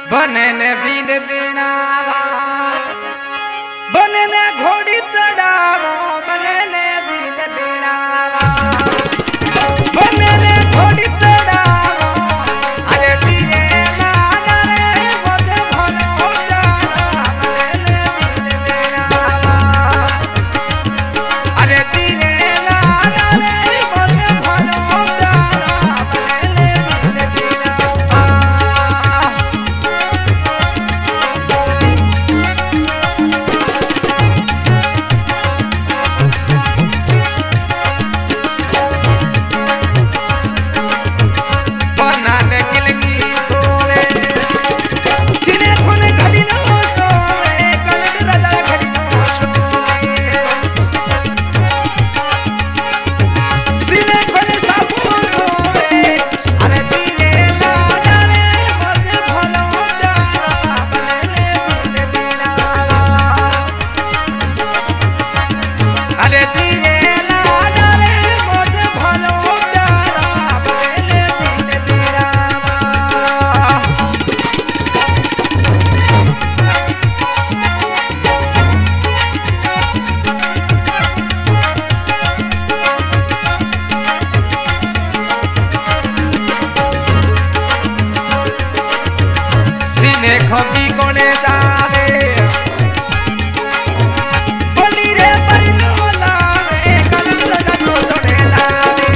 बने ने बीन बिनावा बने ने घोड़ी चढ़ावा बने ने बीन बिनावा बने ने घोड़ी चढ़ावा अरे धीरे लाना रे मुझे भलो हो जाना बने ने बीन बिनावा अरे धीरे लाना रे मुझे भलो हो जाना बने ने बीन बिनावा खबी कोने जावे बोली रे परिलो लावे कलम दादा तो तोड़े लावे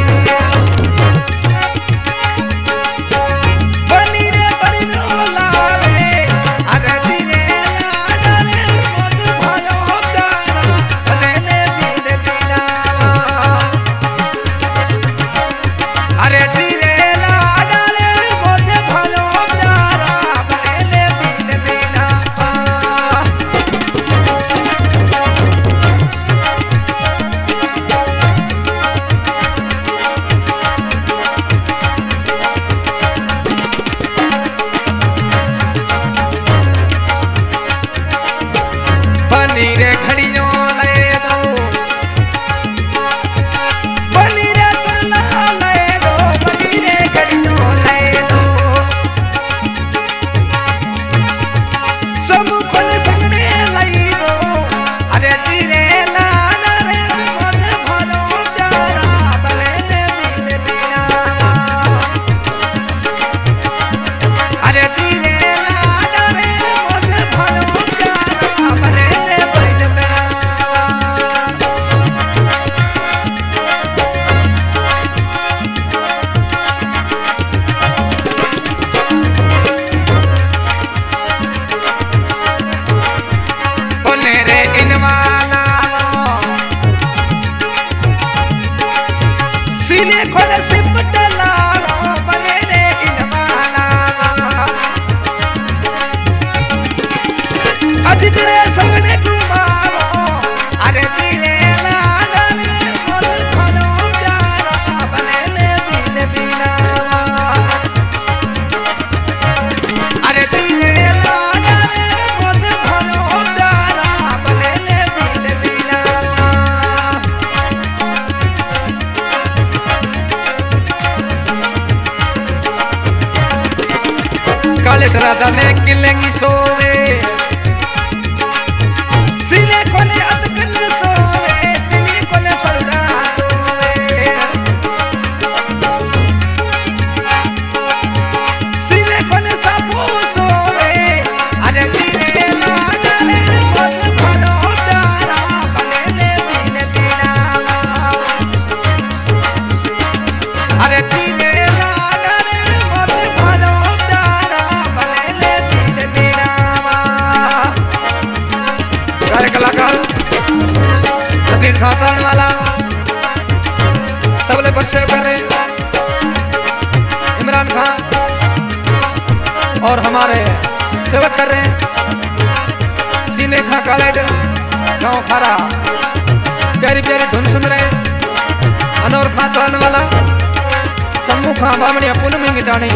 बोली रे परिलो लावे अरे धीरे लाडा रे मुझ भलो प्यारा बने ने बीन बिनावा अरे धीरे लाडा रे मुझ भलो प्यारा रे घड़ियों ले दो बनी रे चुड़ला ले दो बनी रे घड़ियों ले दो सब फल संगने लाई दो अरे धीरे लाना रे मुझे भलो प्यारा बने ने बीन बिनावा अरे धीरे लाना रे मुझे भलो प्यारा बने सीने खोले सिपट लालो बने रे इनवाना अजित रे संगने घुमावो अरे धीरे लाडा रे मुझ भलो प्यारा बने ने बीन बिनावा अरे धीरे लाडा रे मुझ भलो प्यारा बने ने बीन बिनावा कालेट राजा ने किलेंगी सोवे सीने कोने अतकन सोवे सीने कोने सरुड़ा सोवे सीने कोने सापू सोवे अरे धीरे लाडा रे मुझ भलो प्यारा बने ने बीन बिनावा अरे धीरे लाडा रे मुझ भलो कलाकार अजीज खान चढ़ने वाला तबले पर शेव कर रहे इमरान खान और हमारे सेवक कर रहे हैं सीने खां कालेट गाँव खारा प्यारी प्यारी धुन सुन रहे अनोर खान चढ़ने वाला सम्मू खां बामणिया पूनम गिटानी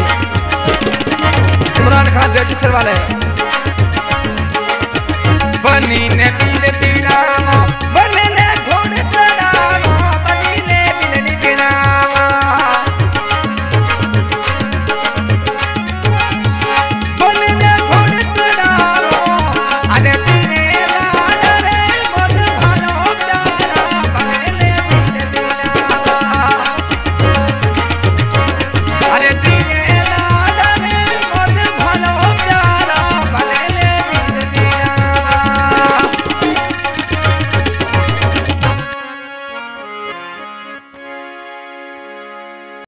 इमरान खान जयचिसर वाले बनी ने